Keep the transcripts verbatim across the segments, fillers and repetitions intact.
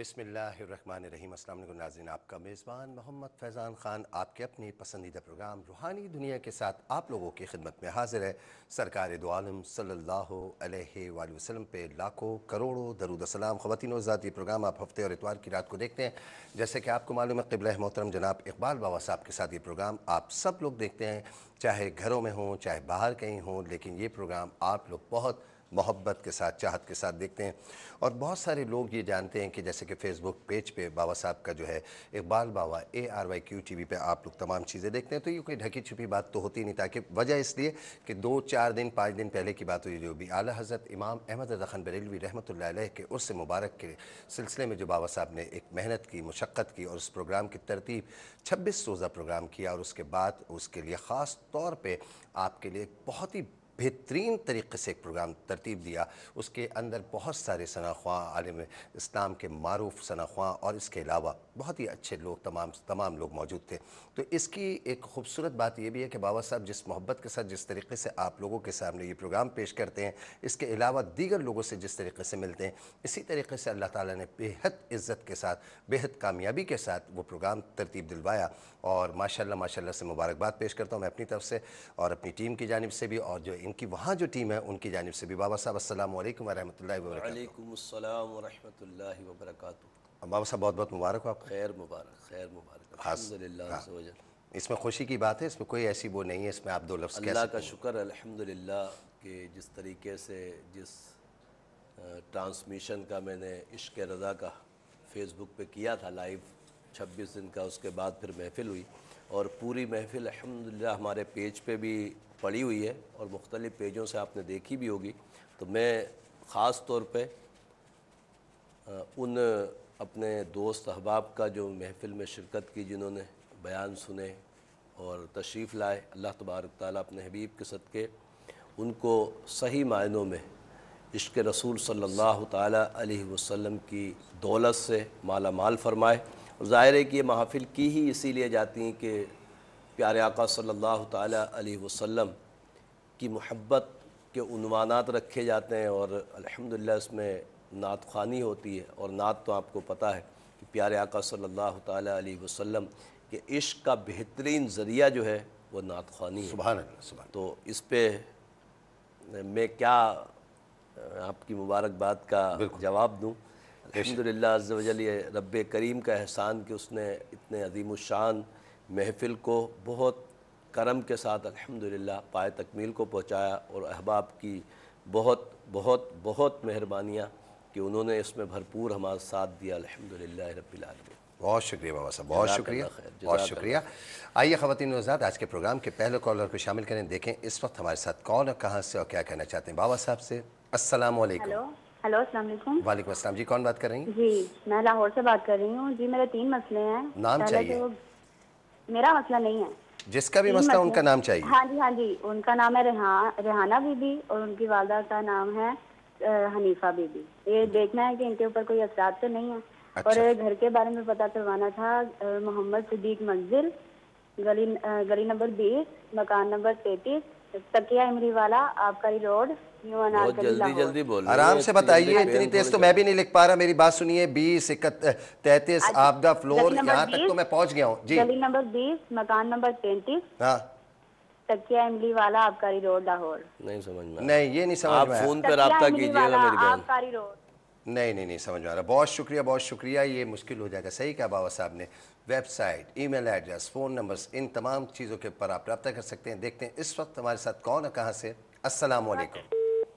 بسم اللہ الرحمن الرحیم۔ السلام علیکم ناظرین، آپ کا میزبان محمد فیضان خان آپ کے اپنے پسندیدہ پروگرام روحانی دنیا کے ساتھ آپ لوگوں کی خدمت میں حاضر ہے۔ سرکار دو عالم صلی اللہ علیہ وآلہ وسلم پہ لاکھوں کروڑوں درود و سلام۔ خواتین و حضرات، یہ پروگرام آپ ہفتے اور اتوار کی رات کو دیکھتے ہیں۔ جیسے کہ آپ کو معلوم ہے، قبلہ محترم جناب اقبال بابا صاحب کے ساتھ یہ پروگرام آپ سب لوگ دیکھتے ہیں، چاہے گھروں میں ہوں چاہے باہر کہیں ہوں، لیکن یہ پروگرام آپ لوگ بہت محبت کے ساتھ چاہت کے ساتھ دیکھتے ہیں۔ اور بہت سارے لوگ یہ جانتے ہیں کہ جیسے کہ فیس بک پیج پہ بابا صاحب کا جو ہے Iqbal Baba A R Y Q T V پہ آپ لوگ تمام چیزیں دیکھتے ہیں، تو یہ کوئی ڈھکی چھپی بات تو ہوتی نہیں، تاکہ وجہ اس لیے کہ دو چار دن پانچ دن پہلے کی بات ہوئی، جو بھی اعلیٰ حضرت امام احمد رضا خان بریلوی رحمۃ اللہ علیہ کے عرس مبارک کے سلسلے میں جو بابا صاحب نے ایک محنت کی، مشقت کی اور اس پروگرام کی ترتیب چھبیس روزہ پروگرام کیا، اور اس کے بعد اس کے لیے خاص طور پہ آپ کے لیے بہت ہی بہترین طریقے سے ایک پروگرام ترتیب دیا۔ اس کے اندر بہت سارے ثناخواں عالم اسلام کے معروف ثناخواں اور اس کے علاوہ بہت ہی اچھے لوگ تمام تمام لوگ موجود تھے۔ تو اس کی ایک خوبصورت بات یہ بھی ہے کہ بابا صاحب جس محبت کے ساتھ جس طریقے سے آپ لوگوں کے سامنے یہ پروگرام پیش کرتے ہیں، اس کے علاوہ دیگر لوگوں سے جس طریقے سے ملتے ہیں، اسی طریقے سے اللہ تعالیٰ نے بے حد عزت کے ساتھ بے حد کامیابی کے ساتھ وہ پروگرام ترتیب دلوایا، اور ماشاءاللہ ماشاءاللہ سے مبارکباد پیش کرتا ہوں میں اپنی طرف سے اور اپنی ٹیم کی جانب سے بھی، اور جو ان کی وہاں جو ٹیم ہے ان کی جانب سے بھی۔ بابا صاحب السلام علیکم ورحمۃ اللہ وبرکاتہ۔ وعلیکم السلام ورحمۃ اللہ وبرکاتہ۔ بابا صاحب بہت بہت مبارک ہو آپ کو۔ خیر مبارک، خیر مبارک، خاص الحمدللہ عز و جل۔ اس میں خوشی کی بات ہے، اس میں کوئی ایسی وہ نہیں ہے اس میں آپ دو لفظ کہہ اللہ سکتے کا ہیں۔ شکر الحمدللہ کہ جس طریقے سے جس ٹرانسمیشن کا میں نے عشق رضا کا فیس بک پہ کیا تھا لائیو چھبیس دن کا، اس کے بعد پھر محفل ہوئی، اور پوری محفل الحمدللہ ہمارے پیج پہ بھی پڑی ہوئی ہے اور مختلف پیجوں سے آپ نے دیکھی بھی ہوگی۔ تو میں خاص طور پہ ان اپنے دوست احباب کا جو محفل میں شرکت کی، جنہوں نے بیان سنے اور تشریف لائے، اللہ تبارک تعالیٰ اپنے حبیب کے صدقے ان کو صحیح معنوں میں عشق رسول صلی اللہ تعالیٰ علیہ وسلم کی دولت سے مالا مال فرمائے۔ اور ظاہر ہے کہ یہ محافل کی ہی اسی لیے جاتی ہیں کہ پیارے آقا صلی اللہ تعالیٰ علیہ وسلم کی محبت کے عنوانات رکھے جاتے ہیں، اور الحمدللہ اس میں نعت خوانی ہوتی ہے، اور نعت تو آپ کو پتہ ہے کہ پیارے آقا صلی اللہ تعالیٰ علیہ وسلم کے عشق کا بہترین ذریعہ جو ہے وہ نعت خوانی ہے۔ سبحان اللہ، سبحان اللہ۔ تو اس پہ میں کیا آپ کی مبارکباد کا جواب دوں۔ الحمدللہ عز و جل، یہ رب کریم کا احسان کہ اس نے اتنے عظیم الشان محفل کو بہت کرم کے ساتھ الحمدللہ پائے تکمیل کو پہنچایا، اور احباب کی بہت بہت بہت مہربانیاں کہ انہوں نے اس میں بھرپور ہمارا ساتھ دیا، الحمدللہ رب العالمین۔ بہت شکریہ بابا صاحب، بہت شکریہ، بہت شکریہ۔ آئیے خواتین و حضرات، آج کے پروگرام کے پہلے کالر کو شامل کریں۔ دیکھیں اس وقت ہمارے ساتھ کون اور کہاں سے اور کیا کہنا چاہتے ہیں بابا صاحب سے۔ السلام علیکم۔ ہلو ہلو السلام علیکم۔ وعلیکم السلام جی، کون بات کر رہی ہیں؟ جی میں لاہور سے بات کر رہی ہوں جی۔ میرے تین مسئلے ہیں۔ نام چاہیے؟ میرا مسئلہ نہیں ہے، جس کا بھی مسئلہ ان کا نام چاہیے۔ ہاں جی ہاں جی، ان کا نام ہے ریحانہ بی بی، اور ان کی والدہ کا نام ہے حنیفہ بی بی۔ یہ دیکھنا ہے کہ ان کے اوپر کوئی اثرات تو نہیں ہے، اور گھر کے بارے میں پتہ کروانا تھا۔ محمد صدیق منزل، گلی گلی نمبر بیس، مکان نمبر تینتیس، تکیہ امری والا، آبکاری روڈ، نیو انار بہت جلدی جلدی بول رہے ہیں، آرام سے بتائیے، اتنی تیز تو میں بھی نہیں لکھ پا رہا۔ میری بات سنیے، بیس تینتیس آبدہ فلور، یہاں تک تو میں پہنچ گیا ہوں جی۔ گلی نمبر بیس، مکان نمبر تینتیس، ہاں، تکیہ املی والا، آبکاری روڈ، لاہور۔ نہیں سمجھ میں، نہیں یہ نہیں سمجھ آپ میں آیا۔ فون پہ رابطہ کیجیے گا میری بہن۔ آبکاری روڈ، نہیں نہیں نہیں سمجھ میں آ رہا۔ بہت شکریہ، بہت شکریہ، یہ مشکل ہو جائے گا۔ صحیح کہا بابا صاحب نے، website, email address, phone numbers, ان تمام چیزوں کے اوپر آپ رابطہ کر سکتے ہیں۔ دیکھتے ہیں اس وقت ہمارے ساتھ کون ہے، کہاں سے۔ السلام علیکم۔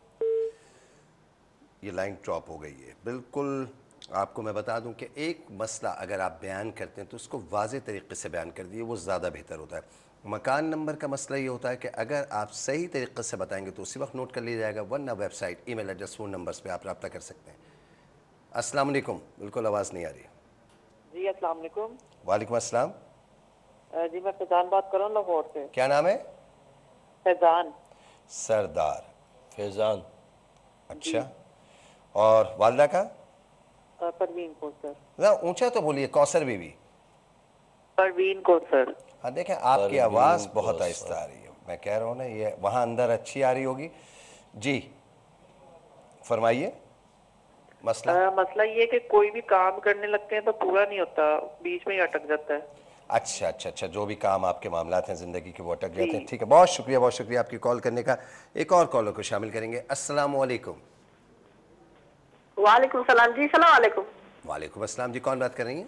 یہ لائن ڈراپ ہو گئی ہے۔ بالکل آپ کو میں بتا دوں کہ ایک مسئلہ اگر آپ بیان کرتے ہیں تو اس کو واضح طریقے سے بیان کر دیے، وہ زیادہ بہتر ہوتا ہے۔ مکان نمبر کا مسئلہ یہ ہوتا ہے کہ اگر آپ صحیح طریقے سے بتائیں گے تو اسی وقت نوٹ کر لیا جائے گا، ورنہ website, email address, phone numbers پہ آپ رابطہ کر سکتے ہیں۔ السلام علیکم، بالکل آواز نہیں آ رہی۔ جی السلام علیکم۔ وعلیکم السلام جی میں فیضان بات کر رہا ہوں لاہور سے۔ کیا نام ہے؟ فیضان سردار فیضان۔ اچھا، اور والدہ کا؟ پروین کوثر۔ ذرا اونچا تو بولیے۔ کوثر بی بی؟ پروین کوثر۔ ہاں دیکھیں آپ کی آواز بہت آہستہ آ رہی ہے، میں کہہ رہا ہوں نا، یہ وہاں اندر اچھی آ رہی ہوگی۔ جی فرمائیے۔ مسئلہ مسئلہ یہ کہ کوئی بھی کام کرنے لگتے ہیں تو پورا نہیں ہوتا, بیچ میں ہی اٹک جاتا ہے. اچھا اچھا اچھا جو بھی کام آپ کے معاملات ہیں زندگی کے وہ اٹک جاتے ہیں. ٹھیک ہے, بہت شکریہ بہت شکریہ آپ کی کال کرنے کا. ایک اور کالر کو شامل کریں گے. السلام علیکم. وعلیکم السلام جی. السلام علیکم. وعلیکم السلام جی. کون بات کر رہی ہیں؟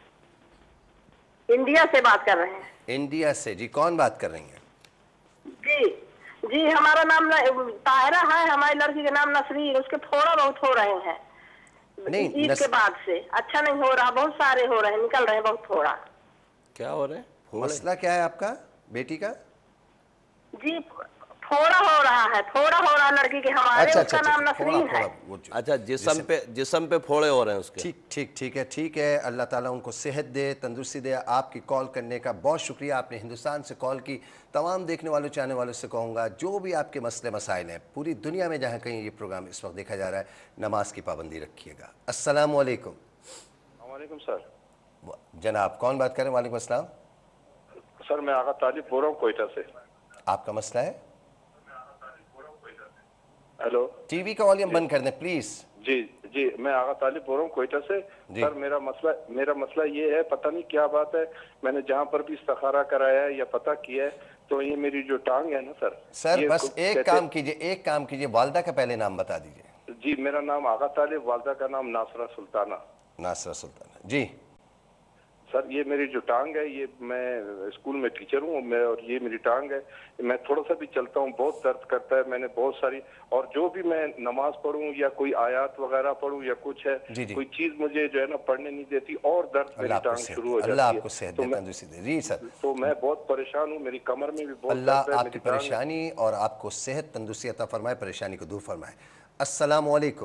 انڈیا سے بات کر رہے ہیں. انڈیا سے جی. کون بات کر رہی ہیں؟ جی جی ہمارا نام طاہرہ ہے, ہماری لڑکی کا نام نسرین. اس کے تھوڑا بہت ہو رہے ہیں نہیں عید کے بعد سے. اچھا نہیں ہو رہا, بہت سارے ہو رہے ہیں, نکل رہے ہیں بہت تھوڑا. کیا ہو رہے ہیں؟ مسئلہ کیا ہے آپ کا بیٹی کا؟ جی تھوڑا ہو رہا ہے, تھوڑا ہو رہا ہے لڑکی کے ہمارے. اچھا اس کا اچھا نام اچھا تھوڑا نسرین ہے. تھوڑا وہ جو اچھا جسم پہ جسم پہ پھوڑے ہو رہے ہیں اس کے. ٹھیک ٹھیک ٹھیک ہے ٹھیک ہے. اللہ تعالیٰ ان کو صحت دے, تندرستی دے. آپ کی کال کرنے کا بہت شکریہ. آپ نے ہندوستان سے کال کی. تمام دیکھنے والوں چاہنے والوں سے کہوں گا جو بھی آپ کے مسئلے مسائل ہیں پوری دنیا میں جہاں کہیں یہ پروگرام اس وقت دیکھا جا رہا ہے, نماز کی پابندی رکھیے گا. السلام علیکم. وعلیکم سر. جناب کون بات کر رہے ہیں؟ وعلیکم السلام سر میں آغا طالب بول رہا ہوں کوئٹہ سے. آپ کا مسئلہ ہے؟ ہیلو, ٹی وی کا والیوم بند کر دیں پلیز. جی جی میں آغا طالب بول رہا ہوں کوئٹہ سے. سر میرا مسئلہ میرا مسئلہ یہ ہے, پتہ نہیں کیا بات ہے, میں نے جہاں پر بھی استخارہ کرایا ہے یا پتہ کیا ہے تو یہ میری جو ٹانگ ہے نا سر. سر بس ایک کام کیجئے ایک کام کیجئے والدہ کا پہلے نام بتا دیجئے. جی میرا نام آغا طالب, والدہ کا نام ناصرہ سلطانہ. ناصرہ سلطانہ جی. سر یہ میری جو ٹانگ ہے, یہ میں اسکول میں ٹیچر ہوں میں, اور یہ میری ٹانگ ہے, میں تھوڑا سا بھی چلتا ہوں بہت درد کرتا ہے. میں نے بہت ساری, اور جو بھی میں نماز پڑھوں یا کوئی آیات وغیرہ پڑھوں یا کچھ ہے جی جی. کوئی چیز مجھے جو ہے نا پڑھنے نہیں دیتی اور درد میری ٹانگ شروع ہو جاتی ہے. اللہ آپ کو صحت دے, تندرستی دے. جی سر تو میں بہت پریشان ہوں, میری کمر میں بھی بہت اللہ درد ہے. آپ کی پریشانی اور آپ کو صحت تندرستی عطا فرمائے, پریشانی کو دور فرمائے. السلام علیکم.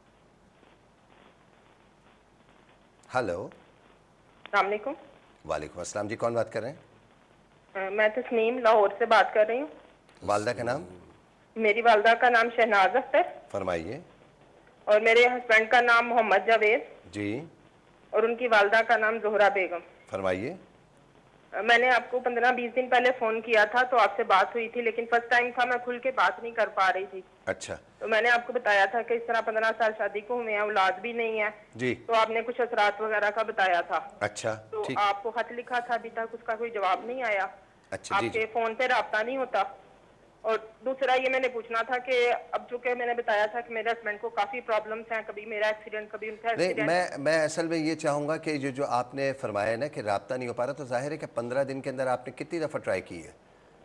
ہلو. السلام علیکم. وعلیکم السلام جی. کون بات کر رہے ہیں؟ میں تسنیم لاہور سے بات کر رہی ہوں. والدہ کا نام؟ میری والدہ کا نام شہناز اختر. فرمائیے. اور میرے ہسبینڈ کا نام محمد جاوید. جی. اور ان کی والدہ کا نام زہرا بیگم. فرمائیے. میں نے آپ کو پندرہ بیس دن پہلے فون کیا تھا تو آپ سے بات ہوئی تھی, لیکن فرسٹ ٹائم تھا, میں کھل کے بات نہیں کر پا رہی تھی. اچھا. تو میں نے آپ کو بتایا تھا کہ اس طرح پندرہ سال شادی کو ہوئے ہیں, اولاد بھی نہیں ہے. جی. تو آپ نے کچھ اثرات وغیرہ کا بتایا تھا. اچھا. تو آپ کو خط لکھا تھا, ابھی تک اس کا کوئی جواب نہیں آیا. اچھا. آپ کے فون پہ رابطہ نہیں ہوتا. اور دوسرا یہ میں نے پوچھنا تھا کہ اب چونکہ میں نے بتایا تھا کہ میرے ہسبینڈ کو کافی پرابلمس ہیں, کبھی میرا ایکسیڈنٹ کبھی ان کا ایکسیڈنٹ. میں میں اصل میں یہ چاہوں گا کہ جو جو آپ نے فرمایا نا کہ رابطہ نہیں ہو پا رہا, تو ظاہر ہے کہ پندرہ دن کے اندر آپ نے کتنی دفعہ ٹرائی کی ہے؟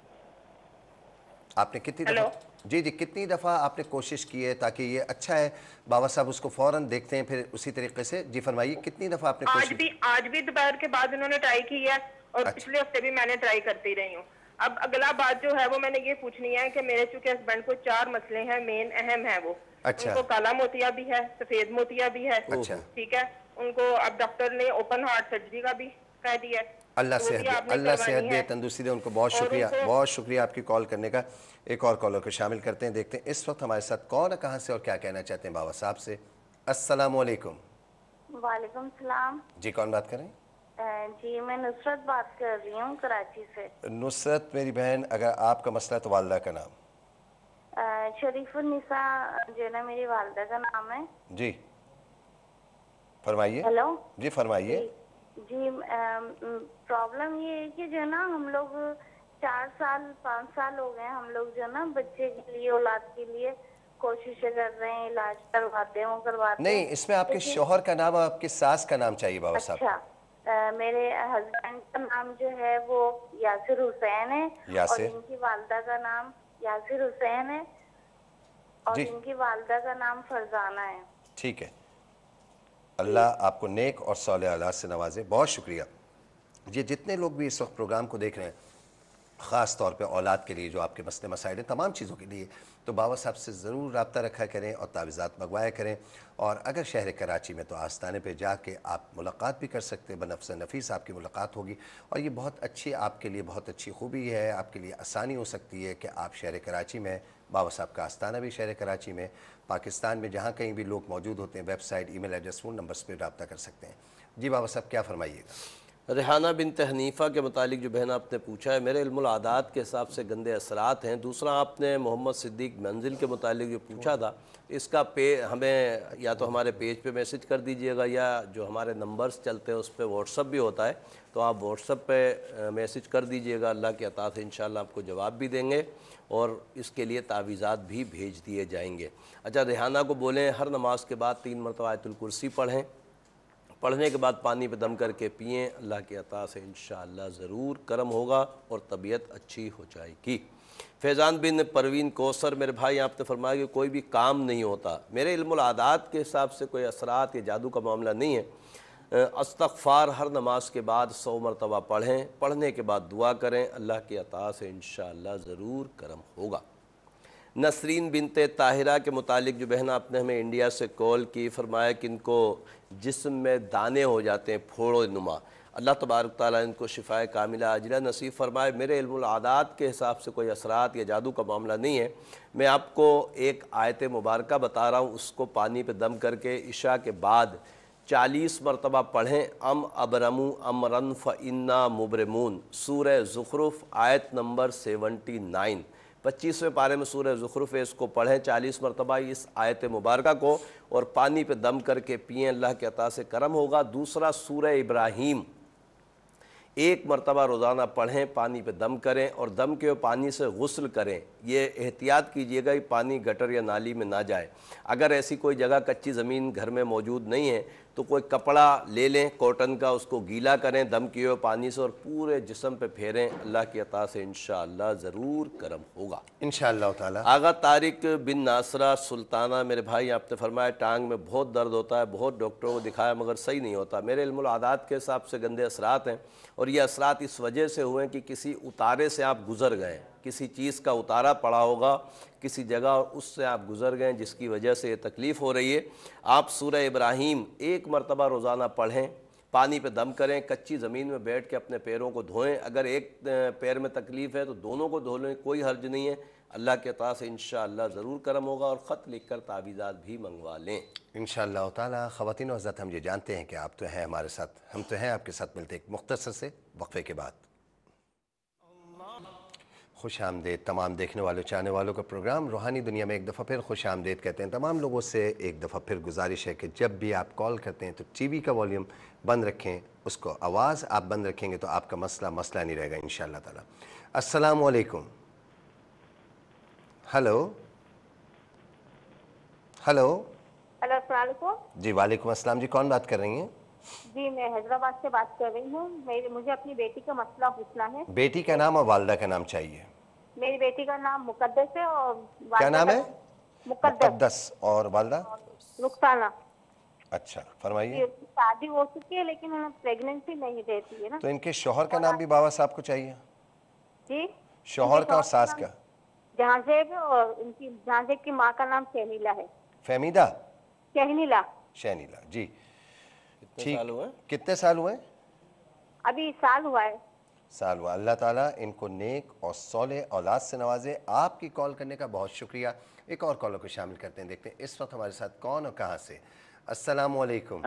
آپ نے کتنی دفعہ جی جی کتنی دفعہ آپ نے کوشش کی ہے تاکہ یہ اچھا ہے بابا صاحب اس کو فوراً دیکھتے ہیں پھر اسی طریقے سے. جی فرمائیے کتنی دفعہ آپ نے کوشش؟ آج بھی آج بھی دوپہر کے بعد انہوں نے ٹرائی کی ہے, اور پچھلے ہفتے بھی میں نے ٹرائی کرتی رہی ہوں. اب اگلا بات جو ہے وہ میں نے یہ پوچھنی ہے کہ میرے چونکہ ہسبینڈ کو چار مسئلے ہیں, مین اہم ہیں وہ. ان کو کالا موتیا بھی ہے, سفید موتیا بھی ہے. ٹھیک ہے. ان کو اب ڈاکٹر نے اوپن ہارٹ سرجری کا بھی کہہ دیا ہے. اللہ صحت دے, اللہ صحت دے, تندرستی دے. ان کو بہت شکریہ بہت شکریہ آپ کی کال کرنے کا. ایک اور کالر کو شامل کرتے ہیں, دیکھتے ہیں اس وقت ہمارے ساتھ کون ہے, کہاں سے, اور کیا کہنا چاہتے ہیں بابا صاحب سے. السلام علیکم. وعلیکم السلام جی. کون بات کریں؟ جی میں نصرت بات کر رہی ہوں کراچی سے. نصرت میری بہن, اگر آپ کا مسئلہ تو والدہ کا نام؟ شریف النساء جو ہے نا میری والدہ کا نام ہے. جی فرمائیے. ہیلو. جی فرمائیے. جی پرابلم یہ ہے کہ جو ہے نا ہم لوگ چار سال پانچ سال ہو گئے ہیں, ہم لوگ جو ہے نا بچے کے لیے اولاد کے لیے کوششیں کر رہے ہیں, علاج کرواتے ہیں وہ کرواتے ہیں. نہیں, اس میں آپ کے شوہر کا نام اور آپ کی ساس کا نام چاہیے بابا صاحب. اچھا, میرے ہسبینڈ کا نام جو ہے وہ یاسر حسین ہے, اور ان کی والدہ کا نام یاسر حسین ہے, اور ان کی والدہ کا نام فرزانہ ہے. ٹھیک ہے. اللہ آپ کو نیک اور صالح اولاد سے نوازے. بہت شکریہ. یہ جتنے لوگ بھی اس وقت پروگرام کو دیکھ رہے ہیں, خاص طور پہ اولاد کے لیے جو آپ کے مسئلے مسائل ہیں, تمام چیزوں کے لیے, تو بابا صاحب سے ضرور رابطہ رکھا کریں اور تعویذات منگوایا کریں. اور اگر شہر کراچی میں تو آستانے پہ جا کے آپ ملاقات بھی کر سکتے ہیں, بنفس نفیس آپ کی ملاقات ہوگی. اور یہ بہت اچھی آپ کے لیے بہت اچھی خوبی ہے, آپ کے لیے آسانی ہو سکتی ہے کہ آپ شہر کراچی میں, بابا صاحب کا آستانہ بھی شہر کراچی میں, پاکستان میں جہاں کہیں بھی لوگ موجود ہوتے ہیں, website, email address, phone numbers پہ رابطہ کر سکتے ہیں. جی بابا صاحب کیا فرمائیے گا؟ ریحانہ بنت حنیفہ کے متعلق جو بہن آپ نے پوچھا ہے، میرے علم العادات کے حساب سے گندے اثرات ہیں۔ دوسرا آپ نے محمد صدیق منزل کے متعلق جو پوچھا تھا، اس کا پے ہمیں یا تو ہمارے پیج پہ میسج کر دیجئے گا یا جو ہمارے نمبرز چلتے ہیں اس پہ واٹس اپ بھی ہوتا ہے، تو آپ واٹس اپ پہ میسج کر دیجئے گا، اللہ کی عطا سے انشاءاللہ آپ کو جواب بھی دیں گے اور اس کے لیے تعویذات بھی بھیج دیے جائیں گے۔ اچھا، ریحانہ کو بولیں ہر نماز کے بعد تین مرتبہ آیت الکرسی پڑھیں، پڑھنے کے بعد پانی پہ دم کر کے پئیں، اللہ کی عطا سے انشاءاللہ ضرور کرم ہوگا اور طبیعت اچھی ہو جائے گی۔ فیضان بن پروین کوثر، میرے بھائی آپ نے فرمایا کہ کوئی بھی کام نہیں ہوتا۔ میرے علم العادات کے حساب سے کوئی اثرات یا جادو کا معاملہ نہیں ہے۔ استغفار ہر نماز کے بعد سو مرتبہ پڑھیں، پڑھنے کے بعد دعا کریں، اللہ کی عطا سے انشاءاللہ ضرور کرم ہوگا۔ نسرین بنت طاہرہ کے متعلق جو بہن آپ نے ہمیں انڈیا سے کال کی، فرمایا کہ ان کو جسم میں دانے ہو جاتے ہیں پھوڑوں نما، اللہ تبارک تعالیٰ ان کو شفائے کاملہ عاجلہ نصیب فرمائے۔ میرے علم العادات کے حساب سے کوئی اثرات یا جادو کا معاملہ نہیں ہے۔ میں آپ کو ایک آیت مبارکہ بتا رہا ہوں، اس کو پانی پہ دم کر کے عشاء کے بعد چالیس مرتبہ پڑھیں۔ ام ابرمو امرن فانا مبرمون، سورہ زخرف آیت نمبر سیونٹی نائن، پچیسویں پارے میں سورہ زخرف ہے، اس کو پڑھیں چالیس مرتبہ اس آیت مبارکہ کو، اور پانی پہ دم کر کے پئیں، اللہ کے عطا سے کرم ہوگا۔ دوسرا سورہ ابراہیم ایک مرتبہ روزانہ پڑھیں، پانی پہ دم کریں اور دم کے پانی سے غسل کریں۔ یہ احتیاط کیجئے گا کہ پانی گٹر یا نالی میں نہ جائے۔ اگر ایسی کوئی جگہ کچی زمین گھر میں موجود نہیں ہے تو کوئی کپڑا لے لیں کاٹن کا، اس کو گیلا کریں دم کیے ہوئے پانی سے اور پورے جسم پہ پھیریں، اللہ کی عطا سے انشاءاللہ ضرور کرم ہوگا انشاءاللہ تعالی۔ آغا طارق بن ناصرہ سلطانہ، میرے بھائی آپ نے فرمایا ٹانگ میں بہت درد ہوتا ہے، بہت ڈاکٹروں کو دکھایا مگر صحیح نہیں ہوتا۔ میرے علم العادات کے حساب سے گندے اثرات ہیں، اور یہ اثرات اس وجہ سے ہوئے ہیں کہ کسی اتارے سے آپ گزر گئے، کسی چیز کا اتارا پڑا ہوگا کسی جگہ اور اس سے آپ گزر گئے جس کی وجہ سے یہ تکلیف ہو رہی ہے۔ آپ سورہ ابراہیم ایک مرتبہ روزانہ پڑھیں، پانی پہ دم کریں، کچی زمین میں بیٹھ کے اپنے پیروں کو دھوئیں، اگر ایک پیر میں تکلیف ہے تو دونوں کو دھو لیں، کوئی حرج نہیں ہے، اللہ کے عطا سے انشاءاللہ ضرور کرم ہوگا، اور خط لکھ کر تعویذات بھی منگوا لیں انشاءاللہ تعالی۔ خواتین و حضرات، ہم یہ جانتے ہیں کہ آپ تو ہیں ہمارے ساتھ، ہم تو ہیں آپ کے ساتھ، ملتے ایک مختصر سے وقفے کے بعد۔ خوش آمدید تمام دیکھنے والوں چاہنے والوں کا پروگرام روحانی دنیا میں ایک دفعہ پھر خوش آمدید کہتے ہیں۔ تمام لوگوں سے ایک دفعہ پھر گزارش ہے کہ جب بھی آپ کال کرتے ہیں تو ٹی وی کا والیوم بند رکھیں، اس کو آواز آپ بند رکھیں گے تو آپ کا مسئلہ مسئلہ نہیں رہے گا انشاءاللہ تعالی۔ السلام علیکم۔ ہلو ہلو ہلو، السلام علیکم۔ جی وعلیکم السلام، جی کون بات کر رہی ہیں؟ جی میں حیدرآباد سے بات کر رہی ہوں، مجھے اپنی بیٹی کا مسئلہ پوچھنا ہے۔ بیٹی کا نام اور والدہ کا نام چاہیے۔ میری بیٹی کا نام مقدس ہے اور کیا نام ہے؟ مقدس، اور والدہ؟ رخسانہ۔ اچھا فرمائیے۔ شادی ہو چکی ہے لیکن پریگننسی نہیں دیتی ہے نا۔ تو ان کے شوہر کا نام بھی بابا صاحب کو چاہیے؟ جی شوہر کا اور ساس کا؟ جہاں زیب، اور ان کی جہاں زیب کی ماں کا نام شہنیلا ہے۔ فہمیدہ؟ شہنیلا۔ شہنیلا، جی کتنے سال ہوئے؟ کتنے سال ہوئے؟ ابھی سال ہوا ہے۔ سال ہوا۔ اللہ تعالیٰ ان کو نیک اور صالح اولاد سے نوازے۔ آپ کی کال کرنے کا بہت شکریہ۔ ایک اور کالر کو شامل کرتے ہیں، دیکھتے ہیں اس وقت ہمارے ساتھ کون اور کہاں سے۔ السلام علیکم۔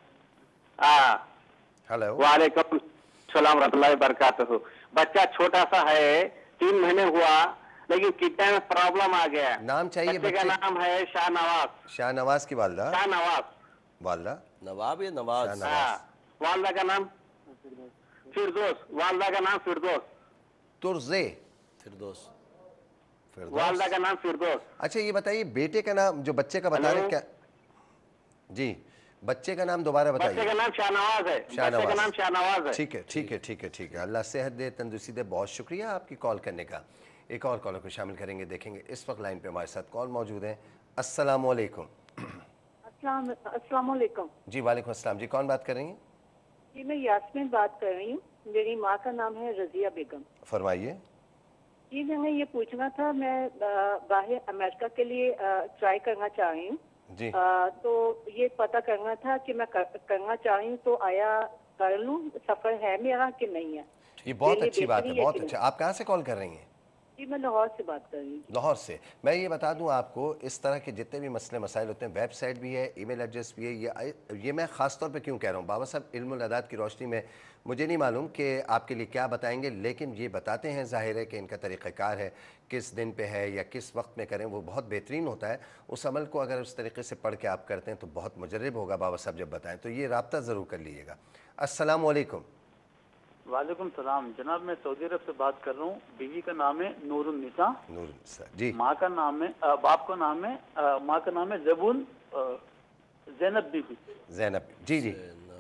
ہلو۔ وعلیکم السلام ورحمۃ اللہ وبرکاتہ۔ بچہ چھوٹا سا ہے، تین مہینے ہوا لیکن کڈنی میں پرابلم آ گیا۔ نام چاہیے بچے کا نام ہے شاہ نواز۔ شاہ نواز کی والدہ؟ شاہ نواز۔ والدہ نواب یا نواز؟ والدہ کا نام فردوس۔ والدہ کا نام فردوس۔ ترزے؟ فردوس۔ والدہ کا نام فردوس۔ اچھا یہ بتائیے بیٹے کا نام جو بچے کا بتا رہے کیا؟ جی بچے کا نام دوبارہ بتائیے۔ بچے کا نام شاہ نواز ہے۔ بچے کا نام شاہ نواز ہے۔ ٹھیک ہے ٹھیک ہے ٹھیک ہے ٹھیک ہے اللہ صحت دے، تندرستی دے۔ بہت شکریہ آپ کی کال کرنے کا۔ ایک اور کالر کو شامل کریں گے، دیکھیں گے اس وقت لائن پہ ہمارے ساتھ کال موجود ہیں۔ السلام علیکم۔ السلام علیکم۔ جی وعلیکم السلام، جی کون بات کر رہی ہیں؟ جی میں یاسمین بات کر رہی ہوں، میری ماں کا نام ہے رضیہ بیگم۔ فرمائیے۔ جی میں نے یہ پوچھنا تھا، میں باہر امریکہ کے لیے ٹرائی کرنا چاہ رہی ہوں جی، تو یہ پتہ کرنا تھا کہ میں کرنا چاہ رہی ہوں تو آیا کر لوں، سفر ہے میرا کہ نہیں ہے؟ یہ بہت اچھی بات ہے، بہت اچھا۔ آپ کہاں سے کال کر رہی ہیں؟ جی میں لاہور سے بات کر رہی ہوں۔ لاہور سے۔ میں یہ بتا دوں آپ کو، اس طرح کے جتنے بھی مسئلے مسائل ہوتے ہیں، ویب سائٹ بھی ہے، ای میل ایڈریس بھی ہے، یہ یہ میں خاص طور پہ کیوں کہہ رہا ہوں بابا صاحب، علم الاعداد کی روشنی میں مجھے نہیں معلوم کہ آپ کے لیے کیا بتائیں گے، لیکن یہ بتاتے ہیں ظاہر ہے کہ ان کا طریقہ کار ہے، کس دن پہ ہے یا کس وقت میں کریں، وہ بہت بہترین ہوتا ہے۔ اس عمل کو اگر اس طریقے سے پڑھ کے آپ کرتے ہیں تو بہت مجرب ہوگا بابا صاحب جب بتائیں، تو یہ رابطہ ضرور کر لیجیے گا۔ السلام علیکم۔ وعلیکم السلام جناب، میں سعودی عرب سے بات کر رہا ہوں۔ بیوی کا نام ہے نور النساء، نور النساء جی۔ ماں کا نام ہے باپ کا نام ہے ماں کا نام ہے زبون زینب بی بی۔ زینب جی جی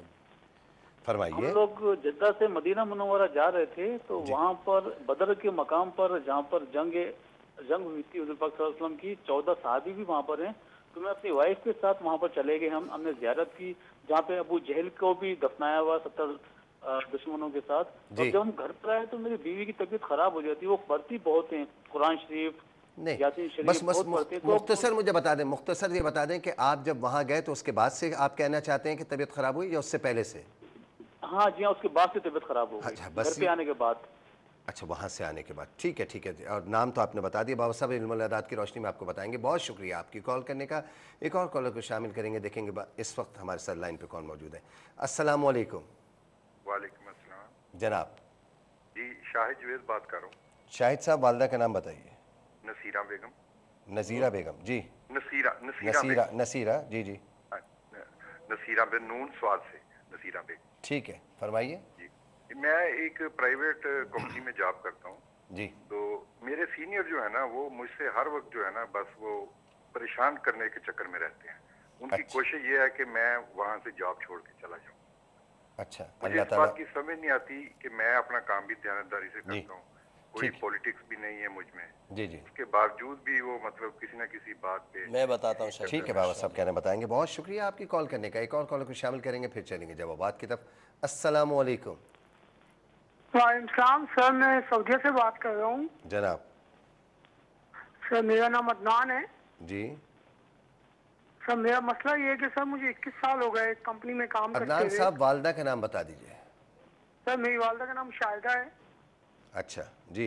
فرمائیے۔ ہم لوگ جدہ سے مدینہ منورہ جا رہے تھے تو وہاں پر بدر کے مقام پر جہاں پر جنگ جنگ ہوئی تھی حضور پاک صلی اللہ علیہ وسلم کی، چودہ صحابی بھی وہاں پر ہیں، تو میں اپنی وائف کے ساتھ وہاں پر چلے گئے، ہم ہم نے زیارت کی جہاں پہ ابو جہل کو بھی دفنایا ہوا ستر دشمنوں کے ساتھ۔ اور جب ہم گھر پر آئے تو میری بیوی کی طبیعت خراب ہو جاتی، وہ پڑھتی بہت ہیں قرآن شریف یاسین شریف بہت پڑھتے ہیں۔ مختصر مجھے بتا دیں، مختصر یہ بتا دیں کہ آپ جب وہاں گئے تو اس کے بعد سے آپ کہنا چاہتے ہیں کہ طبیعت خراب ہوئی یا اس سے پہلے سے؟ ہاں جی ہاں، اس کے بعد سے طبیعت خراب ہو گئی گھر پہ آنے کے بعد۔ اچھا وہاں سے آنے کے بعد، ٹھیک ہے ٹھیک ہے، اور نام تو آپ نے بتا دیا بابا صاحب، علم الاعداد کی روشنی میں آپ کو بتائیں گے۔ بہت شکریہ آپ کی کال کرنے کا۔ ایک اور کالر کو شامل کریں گے، دیکھیں گے اس وقت ہمارے ساتھ لائن پہ کون موجود ہے۔ السلام علیکم۔ وعلیکم السلام جناب۔ جی شاہد جوید بات کر رہا ہوں۔ شاہد صاحب والدہ کا نام بتائیے۔ نصیرہ بیگم۔ نظیرہ بیگم جی۔ نصیرہ نصیرہ نصیرہ جی جی نصیرہ بن نون سواد سے نصیرہ بیگم۔ ٹھیک ہے فرمائیے۔ جی میں ایک پرائیویٹ کمپنی میں جاب کرتا ہوں جی، تو میرے سینئر جو ہے نا وہ مجھ سے ہر وقت جو ہے نا بس وہ پریشان کرنے کے چکر میں رہتے ہیں۔ ان کی کوشش یہ ہے کہ میں وہاں سے جاب چھوڑ کے چلا جاؤں۔ اچھا مجھے اس بات کی سمجھ نہیں آتی کہ میں اپنا کام بھی دیانتداری سے کرتا ہوں، کوئی پولیٹکس بھی نہیں ہے مجھ میں، جی جی، اس کے باوجود بھی وہ مطلب کسی نہ کسی بات پہ میں بتاتا ہوں۔ ٹھیک ہے بابا صاحب کہنا بتائیں گے، بہت شکریہ آپ کی کال کرنے کا۔ ایک اور کالر کو شامل کریں گے، پھر چلیں گے جوابات کی طرف۔ السلام علیکم۔ وعلیکم السلام سر، میں سعودیہ سے بات کر رہا ہوں۔ جناب۔ سر میرا نام عدنان ہے۔ جی سر میرا مسئلہ یہ ہے کہ سر مجھے اکیس سال ہو گئے کمپنی میں کام کرتے ہوئے۔ عدنان صاحب والدہ کا نام بتا دیجئے۔ سر میری والدہ کا نام شاہدہ ہے۔ اچھا جی۔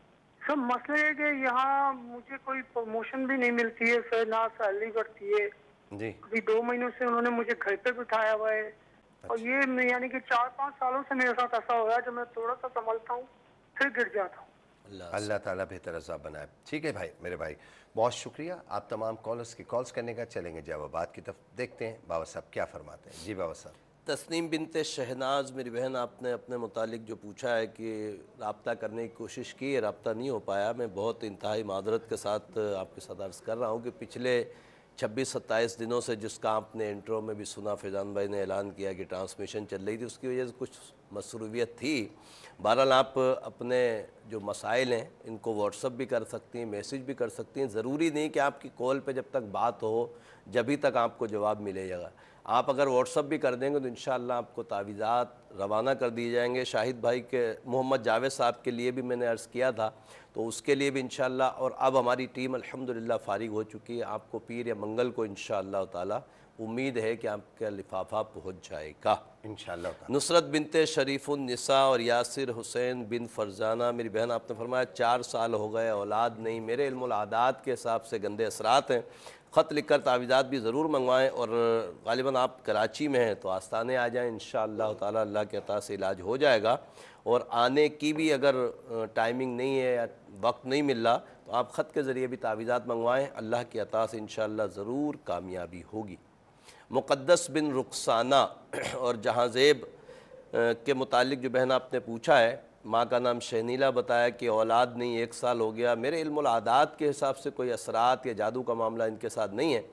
سر مسئلہ یہ ہے کہ یہاں مجھے کوئی پروموشن بھی نہیں ملتی ہے سر، نہ سیلری بڑھتی ہے جی۔ ابھی دو مہینوں سے انہوں نے مجھے گھر پہ بٹھایا ہوا ہے، اور یہ یعنی کہ چار پانچ سالوں سے میرے ساتھ ایسا ہو رہا ہے، جب میں تھوڑا سا سنبھلتا ہوں پھر گر جاتا ہوں۔ اللہ تعالیٰ بہتر عذاب بنائے۔ ٹھیک ہے بھائی، میرے بھائی بہت شکریہ آپ تمام کالرز کی کالز کرنے کا۔ چلیں گے جوابات کی طرف، دیکھتے ہیں بابا صاحب کیا فرماتے ہیں۔ جی بابا صاحب۔ تسنیم بنت شہناز میری بہن، آپ نے اپنے متعلق جو پوچھا ہے کہ رابطہ کرنے کی کوشش کی، رابطہ نہیں ہو پایا، میں بہت انتہائی معذرت کے ساتھ آپ کے ساتھ عرض کر رہا ہوں کہ پچھلے چھبیس ستائیس دنوں سے جس کا آپ نے انٹرو میں بھی سنا، فیضان بھائی نے اعلان کیا کہ ٹرانسمیشن چل رہی تھی، اس کی وجہ سے کچھ مصروفیت تھی۔ بہرحال آپ اپنے جو مسائل ہیں ان کو واٹس اپ بھی کر سکتی ہیں، میسیج بھی کر سکتی ہیں، ضروری نہیں کہ آپ کی کال پہ جب تک بات ہو جبھی تک آپ کو جواب ملے گا۔ آپ اگر واٹس اپ بھی کر دیں گے تو انشاءاللہ آپ کو تعویذات روانہ کر دیے جائیں گے۔ شاہد بھائی کے محمد جاوید صاحب کے لیے بھی میں نے عرض کیا تھا، تو اس کے لیے بھی انشاءاللہ، اور اب ہماری ٹیم الحمدللہ فارغ ہو چکی ہے، آپ کو پیر یا منگل کو انشاءاللہ تعالی امید ہے کہ آپ کا لفافہ پہنچ جائے گا انشاءاللہ۔ نصرت بنت شریف النساء اور یاسر حسین بن فرزانہ میری بہن، آپ نے فرمایا چار سال ہو گئے اولاد نہیں، میرے علم العادات کے حساب سے گندے اثرات ہیں، خط لکھ کر تعویذات بھی ضرور منگوائیں، اور غالباً آپ کراچی میں ہیں تو آستانے آ جائیں، انشاءاللہ تعالی اللہ کے عطا سے علاج ہو جائے گا۔ اور آنے کی بھی اگر ٹائمنگ نہیں ہے یا وقت نہیں مل رہا تو آپ خط کے ذریعے بھی تعویذات منگوائیں، اللہ کی عطا سے انشاءاللہ ضرور کامیابی ہوگی۔ مقدس بن رخسانہ اور جہاں زیب کے متعلق جو بہن آپ نے پوچھا ہے، ماں کا نام شہنیلا بتایا کہ اولاد نہیں، ایک سال ہو گیا، میرے علم العادات کے حساب سے کوئی اثرات یا جادو کا معاملہ ان کے ساتھ نہیں ہے،